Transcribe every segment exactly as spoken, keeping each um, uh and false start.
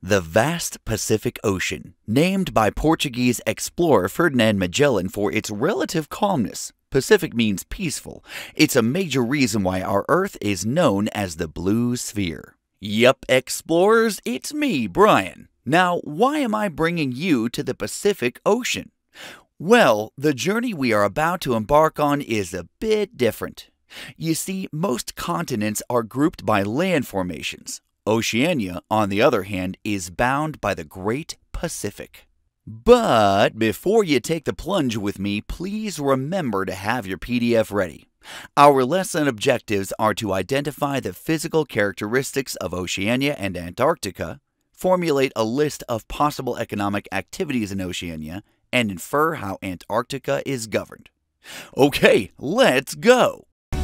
The vast Pacific Ocean, named by Portuguese explorer Ferdinand Magellan for its relative calmness. Pacific means peaceful. It's a major reason why our Earth is known as the Blue Sphere. Yup, explorers, it's me, Brian. Now, why am I bringing you to the Pacific Ocean? Well, the journey we are about to embark on is a bit different. You see, most continents are grouped by land formations. Oceania, on the other hand, is bound by the Great Pacific. But before you take the plunge with me, please remember to have your P D F ready. Our lesson objectives are to identify the physical characteristics of Oceania and Antarctica, formulate a list of possible economic activities in Oceania, and infer how Antarctica is governed. Okay, let's go!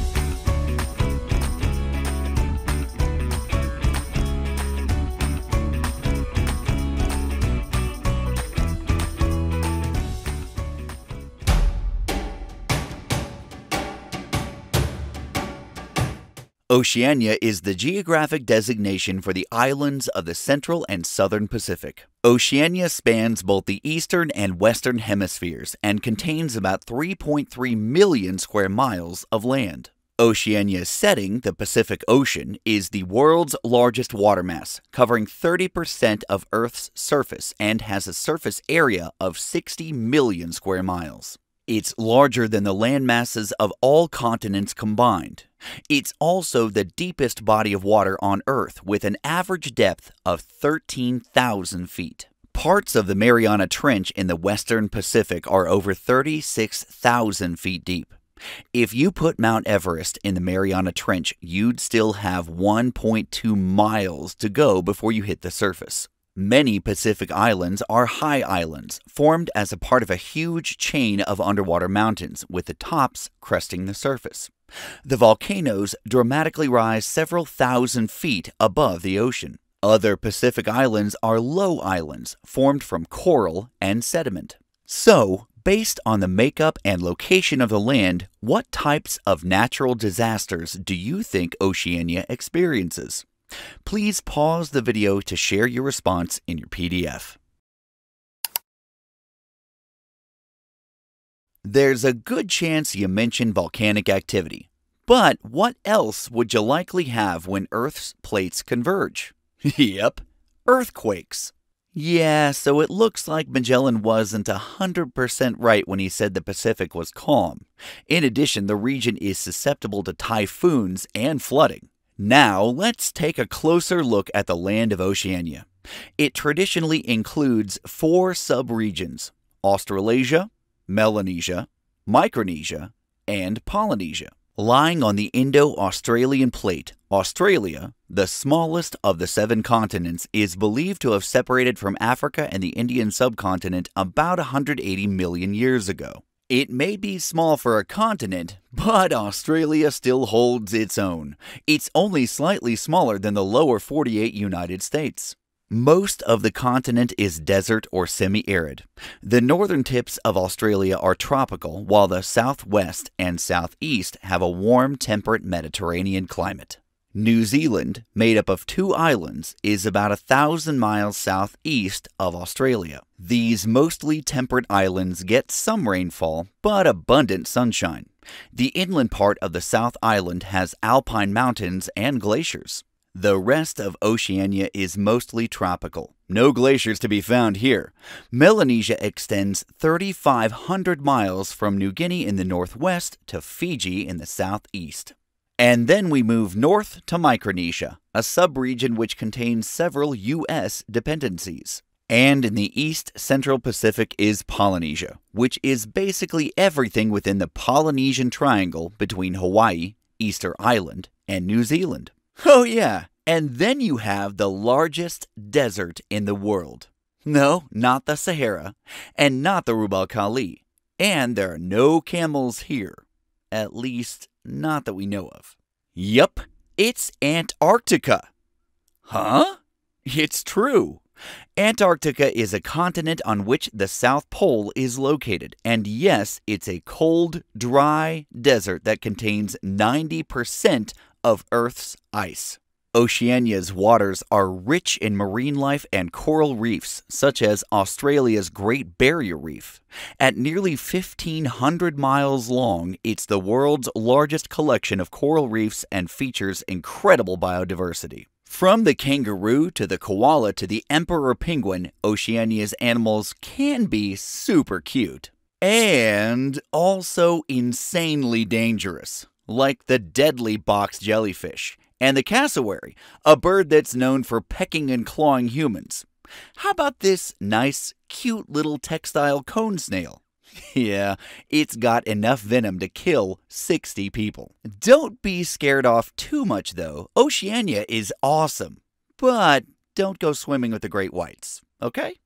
Oceania is the geographic designation for the islands of the Central and Southern Pacific. Oceania spans both the eastern and western hemispheres and contains about three point three million square miles of land. Oceania's setting, the Pacific Ocean, is the world's largest water mass, covering thirty percent of Earth's surface and has a surface area of sixty million square miles. It's larger than the land masses of all continents combined. It's also the deepest body of water on Earth with an average depth of thirteen thousand feet. Parts of the Mariana Trench in the western Pacific are over thirty-six thousand feet deep. If you put Mount Everest in the Mariana Trench, you'd still have one point two miles to go before you hit the surface. Many Pacific islands are high islands, formed as a part of a huge chain of underwater mountains, with the tops cresting the surface. The volcanoes dramatically rise several thousand feet above the ocean. Other Pacific islands are low islands, formed from coral and sediment. So, based on the makeup and location of the land, what types of natural disasters do you think Oceania experiences? Please pause the video to share your response in your P D F. There's a good chance you mentioned volcanic activity. But what else would you likely have when Earth's plates converge? Yep, earthquakes. Yeah, so it looks like Magellan wasn't one hundred percent right when he said the Pacific was calm. In addition, the region is susceptible to typhoons and flooding. Now, let's take a closer look at the land of Oceania. It traditionally includes four subregions: Australasia, Melanesia, Micronesia, and Polynesia. Lying on the Indo-Australian Plate, Australia, the smallest of the seven continents, is believed to have separated from Africa and the Indian subcontinent about one hundred eighty million years ago. It may be small for a continent, but Australia still holds its own. It's only slightly smaller than the lower forty-eight United States. Most of the continent is desert or semi-arid. The northern tips of Australia are tropical, while the southwest and southeast have a warm, temperate Mediterranean climate. New Zealand, made up of two islands, is about a thousand miles southeast of Australia. These mostly temperate islands get some rainfall, but abundant sunshine. The inland part of the South Island has alpine mountains and glaciers. The rest of Oceania is mostly tropical. No glaciers to be found here. Melanesia extends three thousand five hundred miles from New Guinea in the northwest to Fiji in the southeast. And then we move north to Micronesia, a subregion which contains several U S dependencies. And in the east central Pacific is Polynesia, which is basically everything within the Polynesian Triangle between Hawaii, Easter Island, and New Zealand. Oh yeah, and then you have the largest desert in the world. No, not the Sahara, and not the Rub' Khali. And there are no camels here. At least, not that we know of. Yup, it's Antarctica. Huh? It's true. Antarctica is a continent on which the South Pole is located, and yes, it's a cold, dry desert that contains ninety percent of Earth's ice. Oceania's waters are rich in marine life and coral reefs, such as Australia's Great Barrier Reef. At nearly fifteen hundred miles long, it's the world's largest collection of coral reefs and features incredible biodiversity. From the kangaroo to the koala to the emperor penguin, Oceania's animals can be super cute. And also insanely dangerous, like the deadly box jellyfish. And the cassowary, a bird that's known for pecking and clawing humans. How about this nice, cute little textile cone snail? Yeah, it's got enough venom to kill sixty people. Don't be scared off too much though. Oceania is awesome. But don't go swimming with the great whites, okay?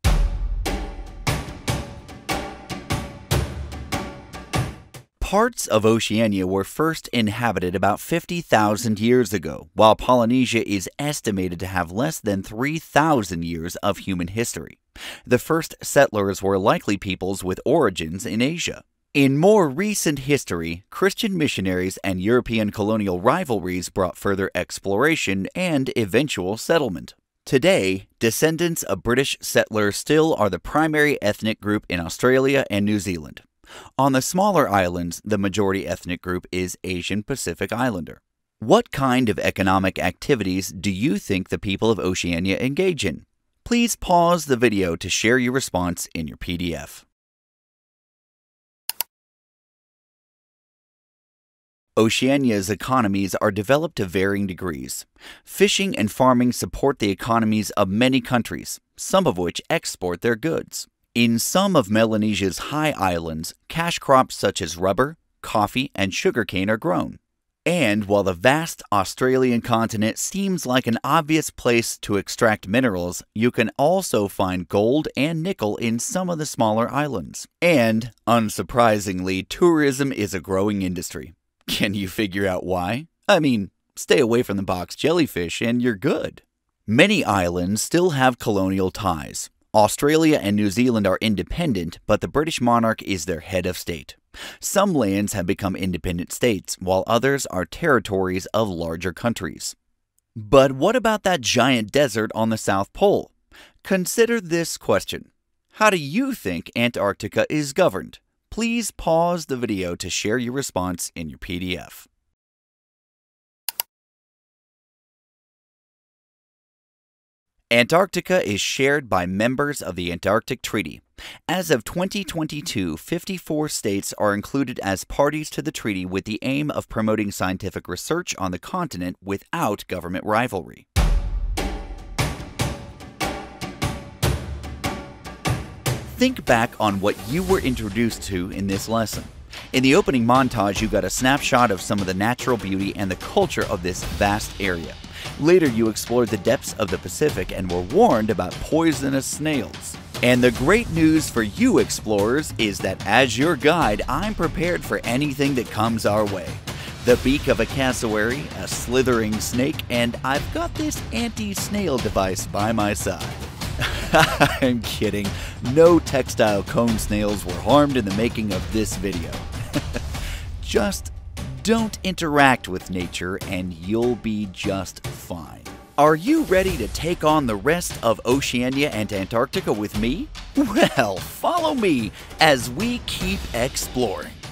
Parts of Oceania were first inhabited about fifty thousand years ago, while Polynesia is estimated to have less than three thousand years of human history. The first settlers were likely peoples with origins in Asia. In more recent history, Christian missionaries and European colonial rivalries brought further exploration and eventual settlement. Today, descendants of British settlers still are the primary ethnic group in Australia and New Zealand. On the smaller islands, the majority ethnic group is Asian Pacific Islander. What kind of economic activities do you think the people of Oceania engage in? Please pause the video to share your response in your P D F. Oceania's economies are developed to varying degrees. Fishing and farming support the economies of many countries, some of which export their goods. In some of Melanesia's high islands, cash crops such as rubber, coffee, and sugarcane are grown. And while the vast Australian continent seems like an obvious place to extract minerals, you can also find gold and nickel in some of the smaller islands. And, unsurprisingly, tourism is a growing industry. Can you figure out why? I mean, stay away from the box jellyfish and you're good. Many islands still have colonial ties. Australia and New Zealand are independent, but the British monarch is their head of state. Some lands have become independent states, while others are territories of larger countries. But what about that giant desert on the South Pole? Consider this question. How do you think Antarctica is governed? Please pause the video to share your response in your P D F. Antarctica is shared by members of the Antarctic Treaty. As of twenty twenty-two, fifty-four states are included as parties to the treaty with the aim of promoting scientific research on the continent without government rivalry. Think back on what you were introduced to in this lesson. In the opening montage, you got a snapshot of some of the natural beauty and the culture of this vast area. Later, you explored the depths of the Pacific and were warned about poisonous snails. And the great news for you explorers is that as your guide, I'm prepared for anything that comes our way. The beak of a cassowary, a slithering snake, and I've got this anti-snail device by my side. I'm kidding. No textile cone snails were harmed in the making of this video. Just don't interact with nature and you'll be just fine. Are you ready to take on the rest of Oceania and Antarctica with me? Well, follow me as we keep exploring.